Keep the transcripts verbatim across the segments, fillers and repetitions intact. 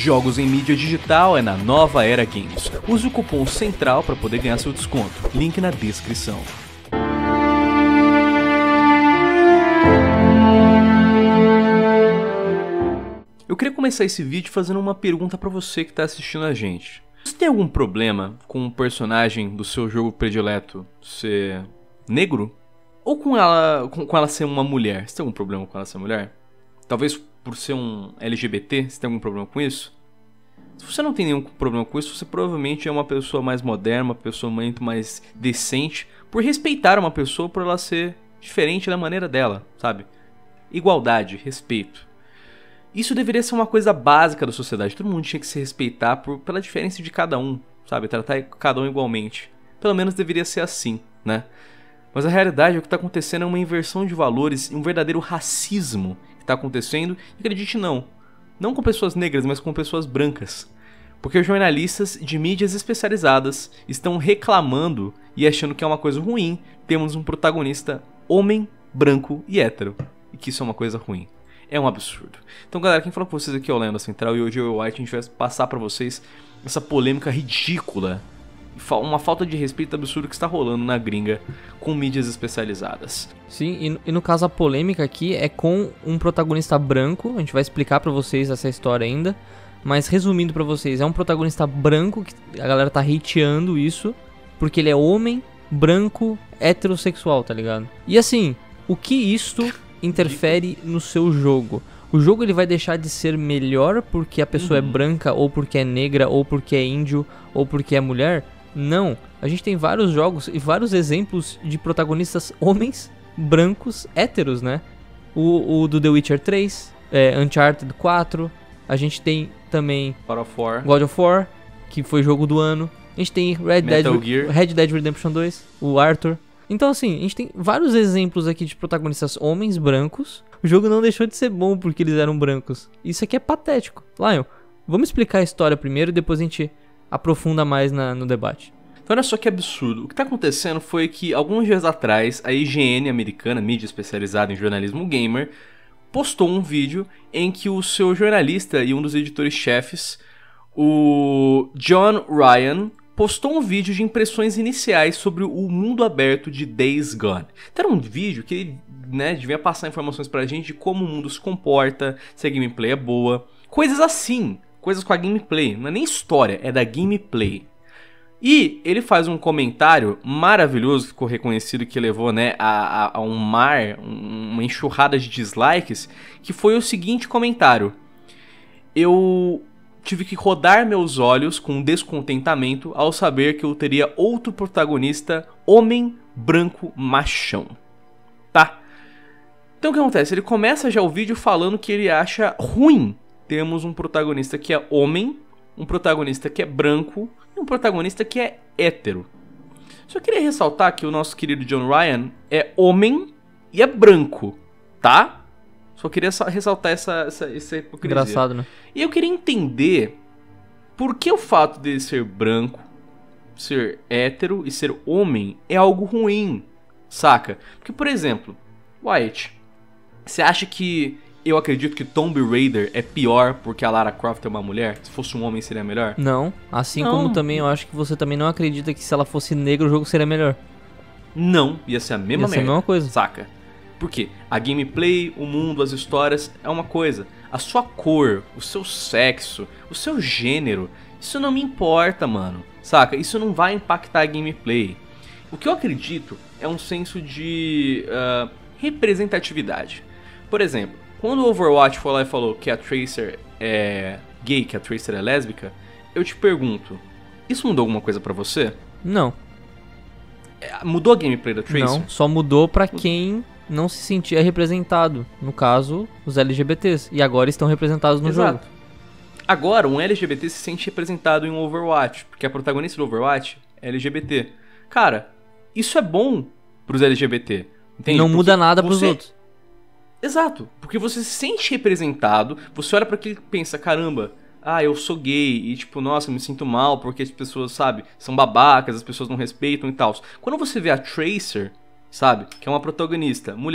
Jogos em mídia digital é na Nova Era Games. Use o cupom CENTRAL para poder ganhar seu desconto. Link na descrição. Eu queria começar esse vídeo fazendo uma pergunta para você que está assistindo a gente. Você tem algum problema com o personagem do seu jogo predileto ser negro? Ou com ela, com, com ela ser uma mulher? Você tem algum problema com ela ser mulher? Talvez por ser um L G B T, você tem algum problema com isso? Se você não tem nenhum problema com isso, você provavelmente é uma pessoa mais moderna, uma pessoa muito mais decente, por respeitar uma pessoa por ela ser diferente da maneira dela, sabe? Igualdade, respeito. Isso deveria ser uma coisa básica da sociedade. Todo mundo tinha que se respeitar por, pela diferença de cada um, sabe? Tratar cada um igualmente. Pelo menos deveria ser assim, né? Mas a realidade é que o que está acontecendo é uma inversão de valores e um verdadeiro racismo que está acontecendo. E acredite não, não com pessoas negras, mas com pessoas brancas. Porque jornalistas de mídias especializadas estão reclamando e achando que é uma coisa ruim termos um protagonista homem, branco e hétero. E que isso é uma coisa ruim. É um absurdo. Então galera, quem fala com vocês aqui é o Lenda Central e hoje eu e o White a gente vai passar pra vocês essa polêmica ridícula, uma falta de respeito absurdo que está rolando na gringa com mídias especializadas. Sim, e no, e no caso a polêmica aqui é com um protagonista branco, a gente vai explicar pra vocês essa história ainda, mas resumindo pra vocês, é um protagonista branco que a galera tá hateando isso, porque ele é homem, branco, heterossexual, tá ligado? E assim, o que isto interfere no seu jogo? O jogo ele vai deixar de ser melhor porque a pessoa uhum. é branca, ou porque é negra, ou porque é índio, ou porque é mulher? Não. A gente tem vários jogos e vários exemplos de protagonistas homens, brancos, héteros, né? O, o do The Witcher três, é, Uncharted quatro, a gente tem também God of War. God of War, que foi jogo do ano. A gente tem Red Dead, Red Dead Redemption dois, o Arthur. Então assim, a gente tem vários exemplos aqui de protagonistas homens brancos. O jogo não deixou de ser bom porque eles eram brancos. Isso aqui é patético. Lion, vamos explicar a história primeiro e depois a gente aprofunda mais na, no debate. Então olha só que absurdo. O que está acontecendo foi que alguns dias atrás a I G N americana, mídia especializada em jornalismo gamer, postou um vídeo em que o seu jornalista e um dos editores-chefes, o John Ryan, postou um vídeo de impressões iniciais sobre o mundo aberto de Days Gone. Então era um vídeo que ele, né, devia passar informações pra gente de como o mundo se comporta, se a gameplay é boa, coisas assim, coisas com a gameplay, não é nem história, é da gameplay. E ele faz um comentário maravilhoso, que ficou reconhecido, que levou, né, a, a, a um mar, uma enxurrada de dislikes, que foi o seguinte comentário: eu tive que rodar meus olhos com descontentamento ao saber que eu teria outro protagonista, homem, branco, machão. Tá? Então o que acontece? Ele começa já o vídeo falando que ele acha ruim termos um protagonista que é homem, um protagonista que é branco e um protagonista que é hétero. Só queria ressaltar que o nosso querido John Ryan é homem e é branco, tá? Só queria ressaltar essa, essa, essa hipocrisia. Engraçado, né? E eu queria entender por que o fato dele ser branco, ser hétero e ser homem é algo ruim, saca? Porque, por exemplo, White, você acha que eu acredito que Tomb Raider é pior porque a Lara Croft é uma mulher? Se fosse um homem seria melhor? Não, assim não. Como também eu acho que você também não acredita que se ela fosse negra o jogo seria melhor. Não, ia ser a mesma ia merda, ser a mesma coisa. Saca? Por quê? A gameplay, o mundo, as histórias é uma coisa. A sua cor, o seu sexo, o seu gênero, isso não me importa, mano. Saca? Isso não vai impactar a gameplay. O que eu acredito é um senso de uh, representatividade. Por exemplo, quando o Overwatch foi lá e falou que a Tracer é gay, que a Tracer é lésbica, eu te pergunto, isso mudou alguma coisa pra você? Não. É, mudou a gameplay da Tracer? Não, só mudou pra quem não se sentia representado, no caso, os L G B Ts, e agora estão representados no Exato. jogo. Agora, um L G B T se sente representado em um Overwatch, porque a protagonista do Overwatch é L G B T. Cara, isso é bom pros L G B T, entende? Não porque muda nada pros você... outros. Exato, porque você se sente representado, você olha pra aquilo e pensa, caramba, ah, eu sou gay, e tipo, nossa, eu me sinto mal porque as pessoas, sabe, são babacas, as pessoas não respeitam e tal. Quando você vê a Tracer, sabe, que é uma protagonista, mulher,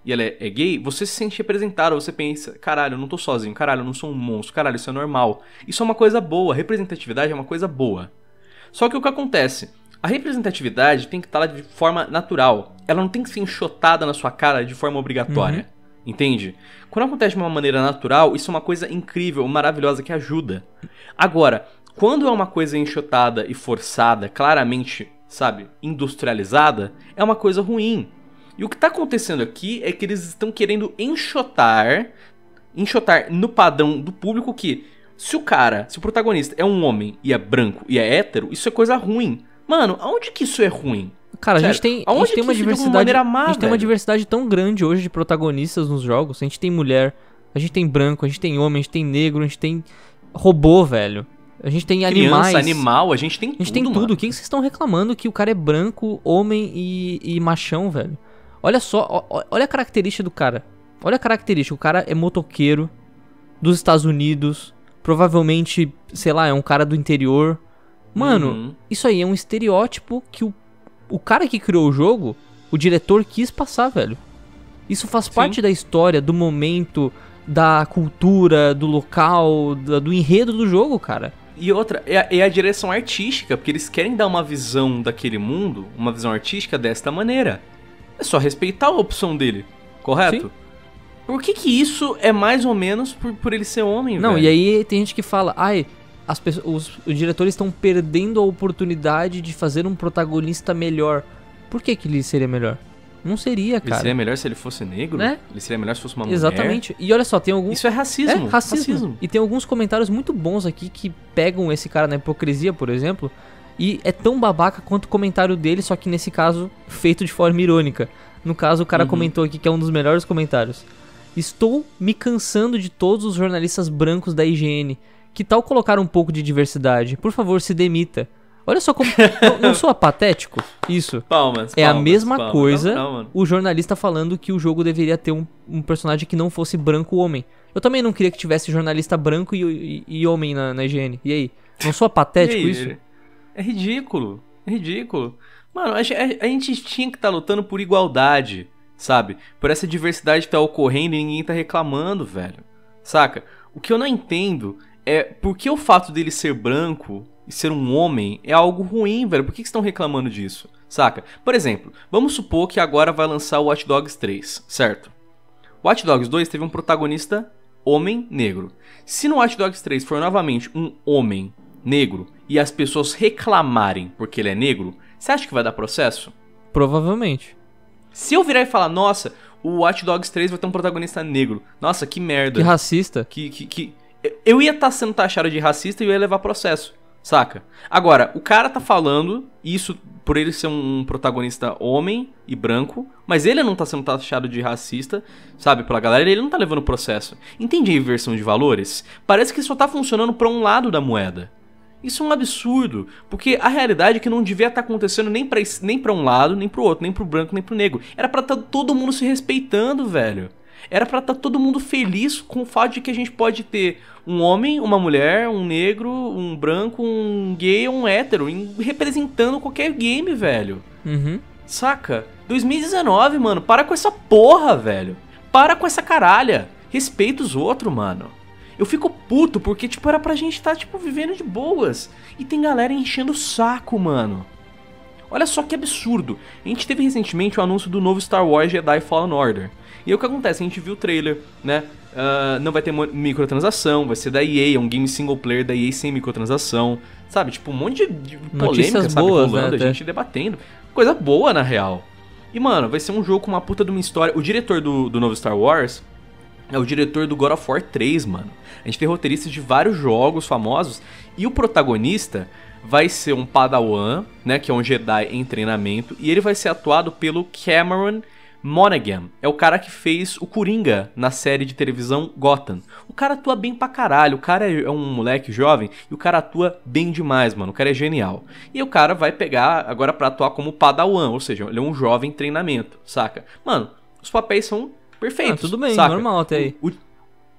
e ela é, é gay, você se sente representado, você pensa, caralho, eu não tô sozinho, caralho, eu não sou um monstro, caralho, isso é normal. Isso é uma coisa boa, representatividade é uma coisa boa. Só que o que acontece? A representatividade tem que estar lá de forma natural. Ela não tem que ser enxotada na sua cara de forma obrigatória. Uhum. Entende? Quando acontece de uma maneira natural, isso é uma coisa incrível, maravilhosa, que ajuda. Agora, quando é uma coisa enxotada e forçada, claramente, sabe, industrializada, é uma coisa ruim. E o que está acontecendo aqui é que eles estão querendo enxotar, enxotar no padrão do público que, se o cara, se o protagonista é um homem e é branco e é hétero, isso é coisa ruim. Mano, aonde que isso é ruim? Cara, Sério, a gente tem, a gente tem uma diversidade, má, a gente tem uma diversidade tão grande hoje de protagonistas nos jogos. A gente tem mulher, a gente tem branco, a gente tem homem, a gente tem negro, a gente tem robô, velho. A gente tem Criança, animais. animal, a gente tem tudo, A gente tem tudo. Mano. O que vocês estão reclamando que o cara é branco, homem e, e machão, velho? Olha só, ó, olha a característica do cara. Olha a característica, o cara é motoqueiro dos Estados Unidos, provavelmente, sei lá, é um cara do interior. Mano, uhum. Isso aí é um estereótipo que o O cara que criou o jogo, o diretor quis passar, velho. Isso faz Sim. parte da história, do momento, da cultura, do local, do, do enredo do jogo, cara. E outra, é a, é a direção artística, porque eles querem dar uma visão daquele mundo, uma visão artística desta maneira. É só respeitar a opção dele, correto? Sim. Por que que isso é mais ou menos por, por ele ser homem, Não, velho? e aí tem gente que fala, ai... As pessoas, os, os diretores estão perdendo a oportunidade de fazer um protagonista melhor. Por que que ele seria melhor? Não seria, cara. Ele seria melhor se ele fosse negro? Né? Ele seria melhor se fosse uma Exatamente. mulher? E olha só, tem alguns... Isso é racismo. É, racismo. racismo. E tem alguns comentários muito bons aqui que pegam esse cara na hipocrisia, por exemplo. E é tão babaca quanto o comentário dele, só que nesse caso, feito de forma irônica. No caso, o cara uhum. comentou aqui que é um dos melhores comentários. Estou me cansando de todos os jornalistas brancos da I G N. Que tal colocar um pouco de diversidade? Por favor, se demita. Olha só como... não, não soa patético? Isso. Palmas, É palmas, a mesma palmas. coisa não, não, o jornalista falando que o jogo deveria ter um, um personagem que não fosse branco ou homem. Eu também não queria que tivesse jornalista branco e, e, e homem na, na I G N. E aí? Não soa patético aí, isso? É ridículo. É ridículo. Mano, a, a, a gente tinha que estar tá lutando por igualdade, sabe? Por essa diversidade que tá ocorrendo e ninguém tá reclamando, velho. Saca? O que eu não entendo... É porque o fato dele ser branco e ser um homem é algo ruim, velho. Por que, que vocês estão reclamando disso? Saca? Por exemplo, vamos supor que agora vai lançar o Watch Dogs três, certo? O Watch Dogs dois teve um protagonista homem negro. Se no Watch Dogs três for novamente um homem negro e as pessoas reclamarem porque ele é negro, você acha que vai dar processo? Provavelmente. Se eu virar e falar, nossa, o Watch Dogs três vai ter um protagonista negro. Nossa, que merda. Que racista. Que... que, que... Eu ia estar tá sendo taxado de racista e eu ia levar processo, saca? Agora, o cara tá falando isso por ele ser um protagonista homem e branco, mas ele não tá sendo taxado de racista, sabe? Pela galera, ele não tá levando processo. Entende a inversão de valores? Parece que só tá funcionando pra um lado da moeda. Isso é um absurdo, porque a realidade é que não devia estar tá acontecendo nem pra, nem pra um lado, nem pro outro, nem pro branco, nem pro negro. Era pra tá todo mundo se respeitando, velho. Era pra estar tá todo mundo feliz com o fato de que a gente pode ter um homem, uma mulher, um negro, um branco, um gay ou um hétero representando qualquer game, velho. Uhum. Saca? dois mil e dezenove, mano. Para com essa porra, velho. Para com essa caralha. Respeita os outros, mano. Eu fico puto porque, tipo, era pra gente estar, tá, tipo, vivendo de boas. E tem galera enchendo o saco, mano. Olha só que absurdo. A gente teve recentemente o anúncio do novo Star Wars Jedi Fallen Order. E aí o que acontece? A gente viu o trailer, né? Uh, não vai ter microtransação, vai ser da E A, é um game single player da E A sem microtransação. Sabe? Tipo, um monte de, de polêmica, sabe? Boas, rolando, né, a gente debatendo. Coisa boa, na real. E, mano, vai ser um jogo com uma puta de uma história. O diretor do, do novo Star Wars é o diretor do God of War três, mano. A gente tem roteiristas de vários jogos famosos. E o protagonista vai ser um Padawan, né? Que é um Jedi em treinamento. E ele vai ser atuado pelo Cameron Monaghan. É o cara que fez o Coringa na série de televisão Gotham. O cara atua bem pra caralho. O cara é um moleque jovem e o cara atua bem demais, mano. O cara é genial. E o cara vai pegar agora pra atuar como Padawan, ou seja, ele é um jovem em treinamento, saca? Mano, os papéis são perfeitos. Ah, tudo bem, saca? normal até aí. O, o,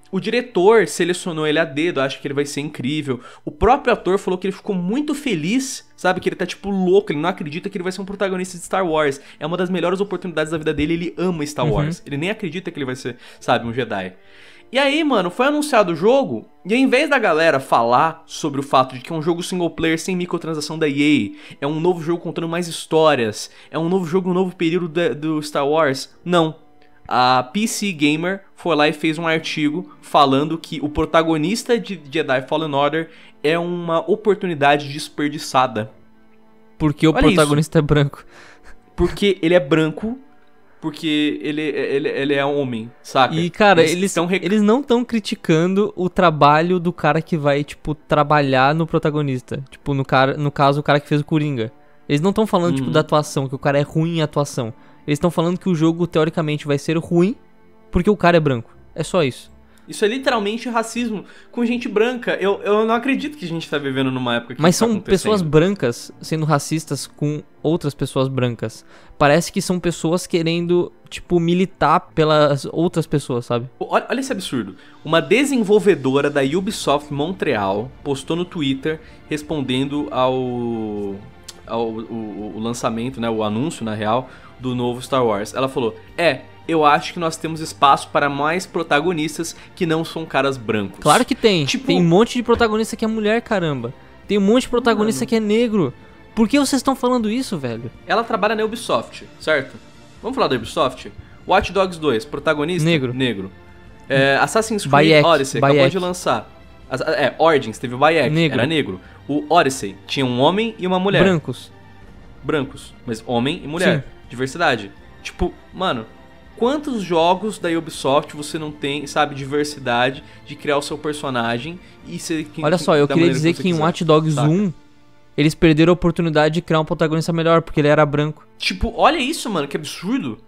O diretor selecionou ele a dedo, acha que ele vai ser incrível. O próprio ator falou que ele ficou muito feliz, sabe? Que ele tá tipo louco, ele não acredita que ele vai ser um protagonista de Star Wars. É uma das melhores oportunidades da vida dele, ele ama Star Uhum. Wars. Ele nem acredita que ele vai ser, sabe, um Jedi. E aí, mano, foi anunciado o jogo, e ao invés da galera falar sobre o fato de que é um jogo single player sem microtransação da E A, é um novo jogo contando mais histórias, é um novo jogo, um novo período da- do Star Wars, não. A P C Gamer foi lá e fez um artigo falando que o protagonista de Jedi Fallen Order é uma oportunidade desperdiçada. Porque o Olha protagonista é branco. Porque ele é branco, porque ele, ele, ele é homem, saca? E, cara, eles, tão rec- eles não estão criticando o trabalho do cara que vai, tipo, trabalhar no protagonista. Tipo, no, cara, no caso, o cara que fez o Coringa. Eles não estão falando, tipo, Uhum. da atuação, que o cara é ruim em atuação. Eles estão falando que o jogo, teoricamente, vai ser ruim porque o cara é branco. É só isso. Isso é literalmente racismo com gente branca. Eu, eu não acredito que a gente tá vivendo numa época que Mas isso tá são acontecendo. pessoas brancas sendo racistas com outras pessoas brancas. Parece que são pessoas querendo, tipo, militar pelas outras pessoas, sabe? Olha, olha esse absurdo. Uma desenvolvedora da Ubisoft Montreal postou no Twitter respondendo ao, ao o, o lançamento, né, o anúncio, na real, do novo Star Wars. Ela falou, é, eu acho que nós temos espaço para mais protagonistas que não são caras brancos. Claro que tem. Tipo- Tem um monte de protagonista que é mulher, caramba. Tem um monte de protagonista Mano. que é negro. Por que vocês estão falando isso, velho? Ela trabalha na Ubisoft, certo? Vamos falar da Ubisoft? Watch Dogs dois, protagonista? Negro. Negro. É, Assassin's Creed Bayek, Odyssey, acabou Bayek. de lançar. As- É, Origins, teve o Bayek, Negro. era negro. O Odyssey tinha um homem e uma mulher. Brancos. Brancos, mas homem e mulher. Sim. Diversidade. Tipo, mano, quantos jogos da Ubisoft você não tem, sabe, diversidade de criar o seu personagem e ser... que- Olha só, eu da queria maneira dizer você que em quiser, Watch Dogs saca? um, eles perderam a oportunidade de criar um protagonista melhor, porque ele era branco. Tipo, olha isso, mano, que absurdo.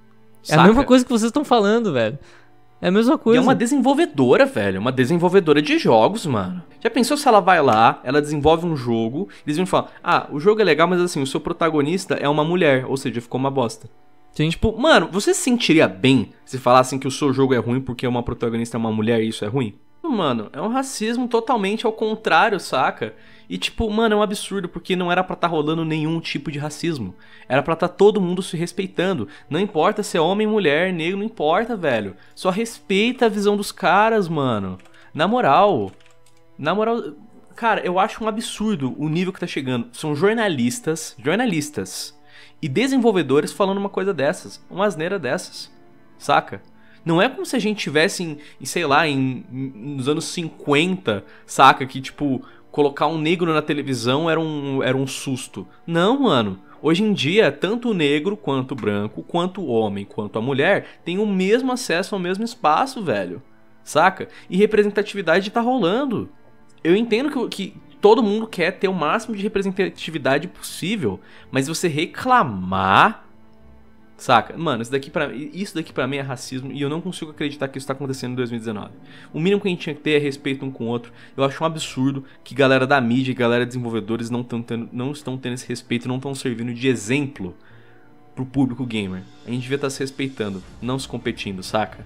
É a mesma coisa que vocês estão falando, velho. É a mesma E coisa. é uma desenvolvedora, velho. Uma desenvolvedora de jogos, mano. Já pensou se ela vai lá, ela desenvolve um jogo, eles vão falar, ah, o jogo é legal, mas assim, o seu protagonista é uma mulher, ou seja, ficou uma bosta. Sim. Tipo, mano, você se sentiria bem se falassem que o seu jogo é ruim porque uma protagonista é uma mulher e isso é ruim? Mano, é um racismo totalmente ao contrário, saca? E tipo, mano, é um absurdo porque não era pra tá rolando nenhum tipo de racismo. Era pra tá todo mundo se respeitando. Não importa se é homem, mulher, negro, não importa, velho. Só respeita a visão dos caras, mano. Na moral. Na moral, cara, eu acho um absurdo o nível que tá chegando. São jornalistas, jornalistas e desenvolvedores falando uma coisa dessas, uma asneira dessas, saca? Não é como se a gente tivesse em, em sei lá, em, em- nos anos cinquenta, saca? Que, tipo, colocar um negro na televisão era um, era um susto. Não, mano. Hoje em dia, tanto o negro, quanto o branco, quanto o homem, quanto a mulher, tem o mesmo acesso ao mesmo espaço, velho. Saca? E representatividade tá rolando. Eu entendo que, que todo mundo quer ter o máximo de representatividade possível, mas você reclamar, saca? Mano, isso daqui, pra, isso daqui pra mim é racismo e eu não consigo acreditar que isso tá acontecendo em dois mil e dezenove. O mínimo que a gente tinha que ter é respeito um com o outro. Eu acho um absurdo que galera da mídia e galera de desenvolvedores não, tão tendo, não estão tendo esse respeito e não estão servindo de exemplo pro público gamer. A gente devia estar se respeitando, não se competindo, saca?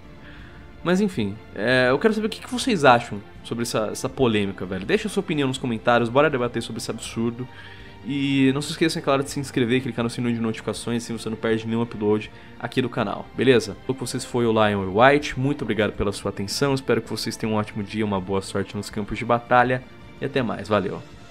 Mas enfim, é, eu quero saber o que, que vocês acham sobre essa, essa polêmica, velho. Deixa a sua opinião nos comentários, bora debater sobre esse absurdo. E não se esqueçam, é claro, de se inscrever e clicar no sininho de notificações, assim você não perde nenhum upload aqui do canal, beleza? O que vocês foi o Lion White, muito obrigado pela sua atenção, espero que vocês tenham um ótimo dia, uma boa sorte nos campos de batalha e até mais, valeu!